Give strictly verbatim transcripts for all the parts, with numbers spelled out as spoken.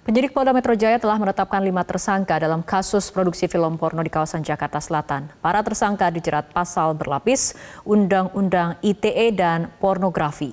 Penyidik Polda Metro Jaya telah menetapkan lima tersangka dalam kasus produksi film porno di kawasan Jakarta Selatan. Para tersangka dijerat pasal berlapis, Undang-Undang I T E dan pornografi.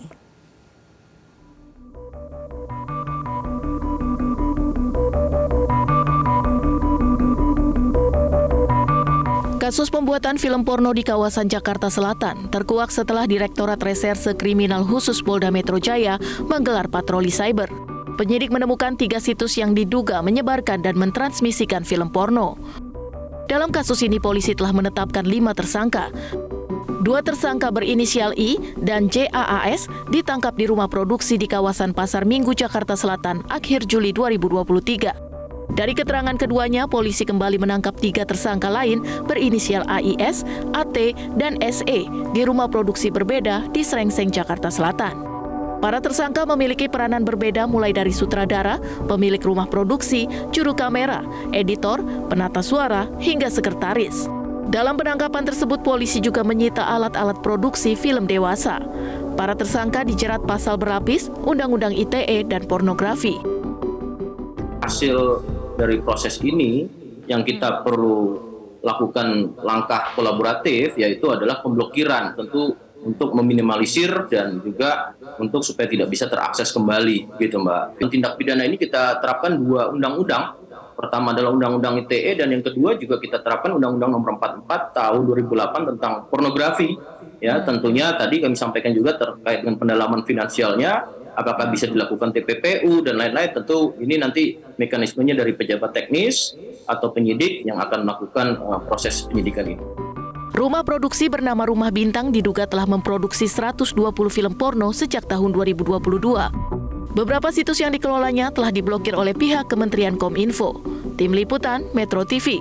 Kasus pembuatan film porno di kawasan Jakarta Selatan terkuak setelah Direktorat Reserse Kriminal Khusus Polda Metro Jaya menggelar patroli cyber. Penyidik menemukan tiga situs yang diduga menyebarkan dan mentransmisikan film porno. Dalam kasus ini polisi telah menetapkan lima tersangka. Dua tersangka berinisial I dan J A A S ditangkap di rumah produksi di kawasan Pasar Minggu, Jakarta Selatan akhir Juli dua ribu dua puluh tiga. Dari keterangan keduanya, polisi kembali menangkap tiga tersangka lain berinisial A I S, A T, dan S E di rumah produksi berbeda di Srengseng, Jakarta Selatan. Para tersangka memiliki peranan berbeda mulai dari sutradara, pemilik rumah produksi, juru kamera, editor, penata suara, hingga sekretaris. Dalam penangkapan tersebut, polisi juga menyita alat-alat produksi film dewasa. Para tersangka dijerat pasal berlapis, Undang-Undang I T E dan pornografi. Hasil dari proses ini yang kita perlu lakukan langkah kolaboratif yaitu adalah pemblokiran, tentu untuk meminimalisir dan juga untuk supaya tidak bisa terakses kembali, gitu Mbak. Tindak pidana ini kita terapkan dua undang-undang. Pertama adalah Undang-Undang I T E dan yang kedua juga kita terapkan Undang-Undang Nomor empat puluh empat Tahun dua ribu delapan tentang pornografi. Ya, tentunya tadi kami sampaikan juga terkait dengan pendalaman finansialnya, apakah bisa dilakukan T P P U dan lain-lain. Tentu ini nanti mekanismenya dari pejabat teknis atau penyidik yang akan melakukan uh, proses penyidikan ini. Rumah produksi bernama Rumah Bintang diduga telah memproduksi seratus dua puluh film porno sejak tahun dua ribu dua puluh dua. Beberapa situs yang dikelolanya telah diblokir oleh pihak Kementerian Kominfo. Tim Liputan, Metro T V.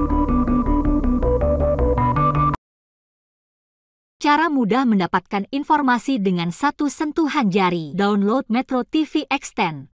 Cara mudah mendapatkan informasi dengan satu sentuhan jari. Download Metro T V Extend.